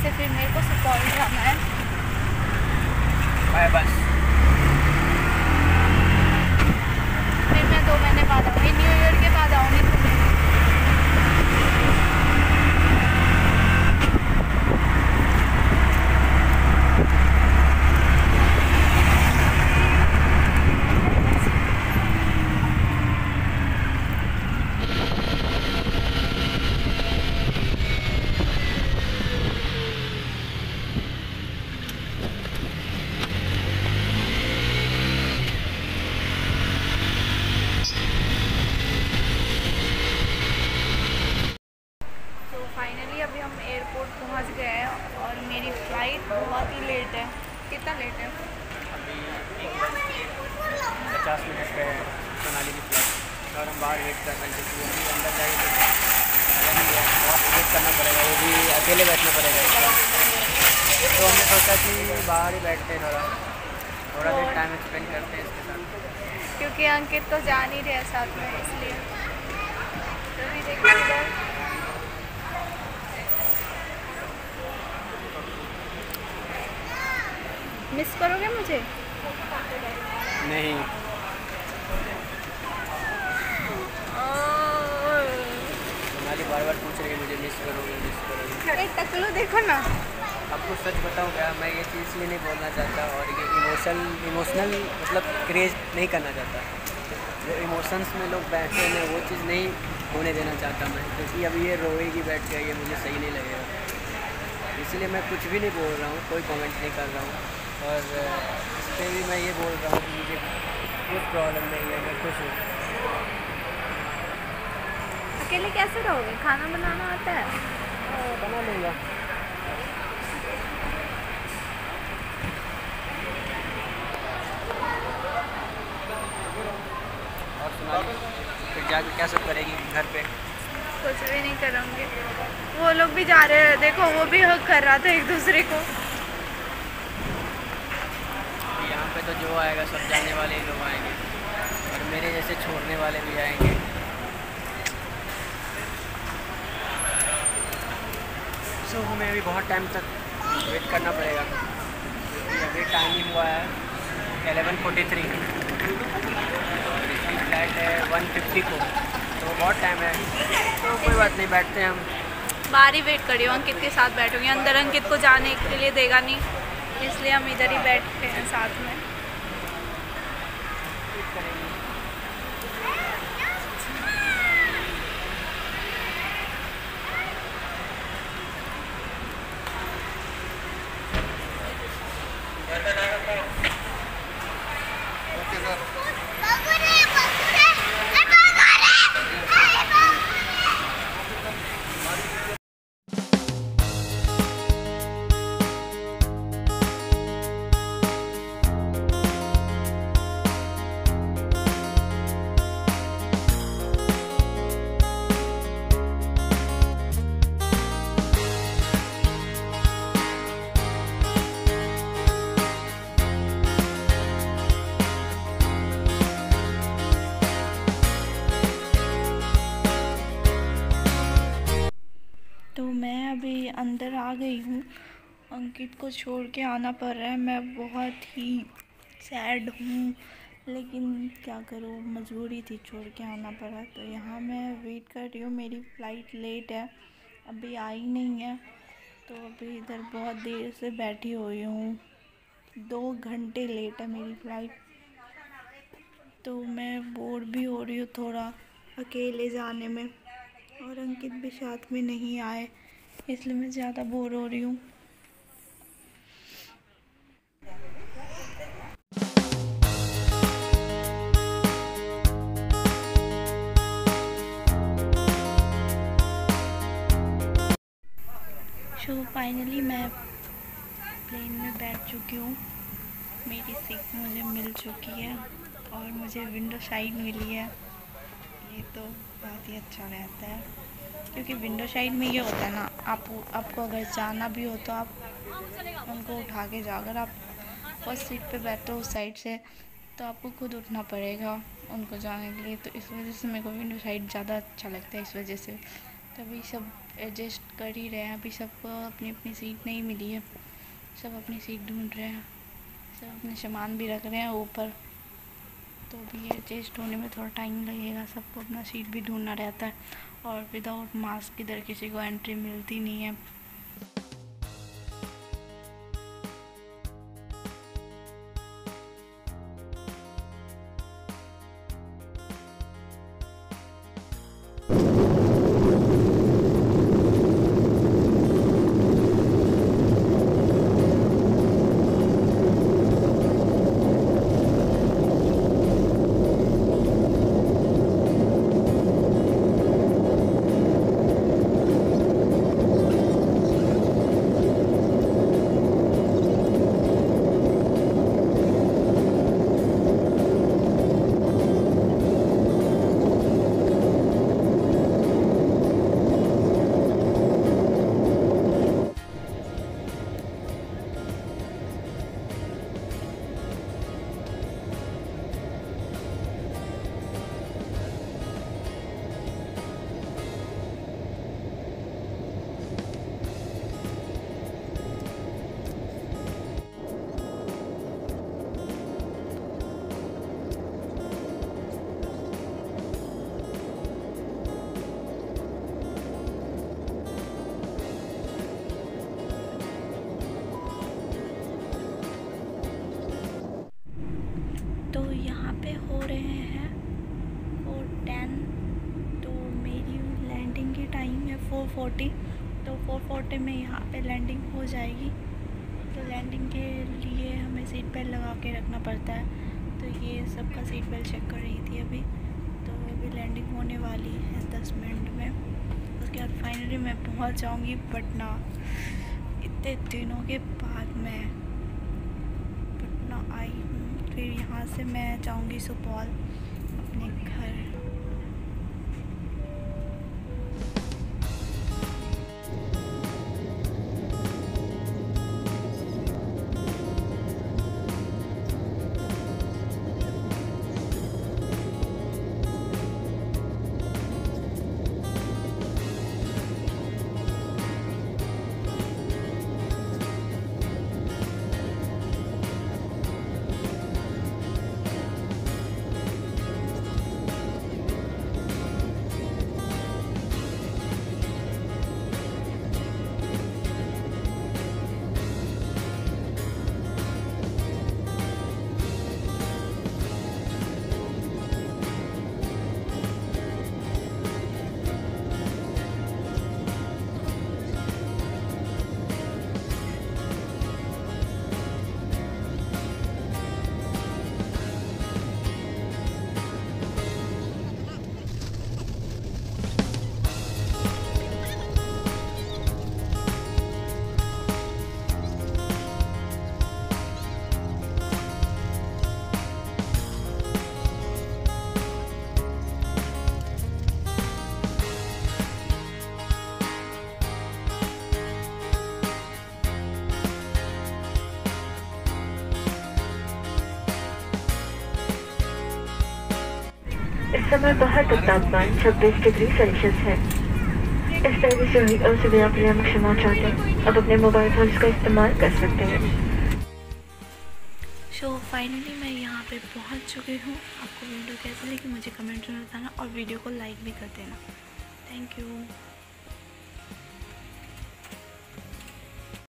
से फिर मेरे को सुपौल जाना है। बाय बस। फिर मैं 2 महीने बाद आऊँगी, न्यू ईयर के बाद आऊँगी। फाइनली अभी हम एयरपोर्ट पहुंच गए हैं और मेरी फ़्लाइट बहुत ही लेट है। कितना लेट है? अभी 1:50 पे है मनाली की फ्लाइट और हम बाहर वेट कर रहे हैं क्योंकि अभी अंदर जाएंगे तो नहीं है, बहुत वेट करना पड़ेगा, वो भी अकेले बैठना पड़ेगा। तो हमने सोचा कि बाहर ही बैठते हैं, थोड़ा देर टाइम स्पेंड करते हैं इसके साथ, क्योंकि अंकित तो जा नहीं रहे साथ में, इसलिए। तो भी देखो इधर मिस करोगे मुझे? नहीं। हमारी बार बार पूछ रही है मुझे मिस करोगे। अरे टकलू देखो ना। आपको सच बताऊं क्या, मैं ये चीज़ इसलिए नहीं बोलना चाहता और ये इमोशनल मतलब क्रिएट नहीं करना चाहता। जो इमोशंस में लोग बैठते हैं वो चीज़ नहीं होने देना चाहता मैं, क्योंकि अभी ये रोएगी बैठ के, ये मुझे सही नहीं लगेगा। इसलिए मैं कुछ भी नहीं बोल रहा हूँ, कोई कमेंट नहीं कर रहा हूँ। और इस पर भी मैं ये बोल रहा हूँ कि मुझे कुछ प्रॉब्लम नहीं है, मैं खुश हूँ। अकेले कैसे रहोगे? खाना बनाना आता है? बना लूँगा। और सुना, फिर जाके क्या सब करेगी घर पे? कुछ भी नहीं करूँगी। वो लोग भी जा रहे हैं, देखो वो भी हक कर रहा था एक दूसरे को। यहाँ पे तो जो आएगा सब जाने वाले ही लोग आएंगे और मेरे जैसे छोड़ने वाले भी आएंगे। सो हमें अभी बहुत टाइम तक वेट करना पड़ेगा क्योंकि अभी टाइम ही हुआ है 11:43 और इसकी फ्लाइट है 1:50 को, तो बहुत टाइम है। तो कोई बात नहीं, बैठते हैं हम। बाहर ही वेट करी हूँ, अंकित के साथ बैठूंगी। अंदर अंकित को जाने के लिए देगा नहीं, इसलिए हम इधर ही बैठते हैं साथ में। तो मैं अभी अंदर आ गई हूँ। अंकित को छोड़ के आना पड़ रहा है। मैं बहुत ही सैड हूँ, लेकिन क्या करूँ, मजबूरी थी, छोड़ के आना पड़ा। तो यहाँ मैं वेट कर रही हूँ। मेरी फ़्लाइट लेट है, अभी आई नहीं है। तो अभी इधर बहुत देर से बैठी हुई हूँ, 2 घंटे लेट है मेरी फ़्लाइट। तो मैं बोर भी हो रही हूँ थोड़ा अकेले जाने में, और अंकित भी साथ में नहीं आए, इसलिए मैं ज़्यादा बोर हो रही हूँ। सो फाइनली मैं प्लेन में बैठ चुकी हूँ। मेरी सीट मुझे मिल चुकी है और मुझे विंडो साइड मिली है। ये तो बहुत ही अच्छा रहता है, क्योंकि विंडो साइड में ये होता है ना, आपको अगर जाना भी हो तो आप उनको उठा के जाओ। अगर आप फर्स्ट सीट पे बैठते हो उस साइड से, तो आपको खुद उठना पड़ेगा उनको जाने के लिए। तो इस वजह से मेरे को विंडो साइड ज़्यादा अच्छा लगता है, इस वजह से। तभी सब एडजस्ट कर ही रहे हैं। अभी सबको अपनी अपनी सीट नहीं मिली है, सब अपनी सीट ढूंढ रहे हैं, सब अपने सामान भी रख रहे हैं ऊपर। तो अभी एडजस्ट होने में थोड़ा टाइम लगेगा, सबको अपना सीट भी ढूंढना रहता है और विदाउट मास्क इधर किसी को एंट्री मिलती नहीं है। तो यहाँ पे हो रहे हैं 4:10। तो मेरी लैंडिंग की टाइम है 4:40। तो 4:40 में यहाँ पे लैंडिंग हो जाएगी। तो लैंडिंग के लिए हमें सीट बेल्ट लगा के रखना पड़ता है। तो ये सबका सीट बेल्ट चेक कर रही थी अभी। तो अभी लैंडिंग होने वाली है 10 मिनट में। उसके बाद फाइनली मैं पहुँच जाऊँगी पटना। इतने दिनों के बाद मैं पटना आई हूँ। फिर यहाँ से मैं जाऊँगी सुपौल अपने घर। इस समय बाहर का तापमान 26 डिग्री सेल्सियस है। इस तरह से हुई असुविधा के लिए हम क्षमा चाहते हैं। अब अपने मोबाइल फोन्स का इस्तेमाल कर सकते हैं। सो फाइनली मैं यहाँ पे पहुँच चुकी हूँ। आपको वीडियो कैसी लगी मुझे कमेंट में बताना और वीडियो को लाइक भी कर देना। Thank you.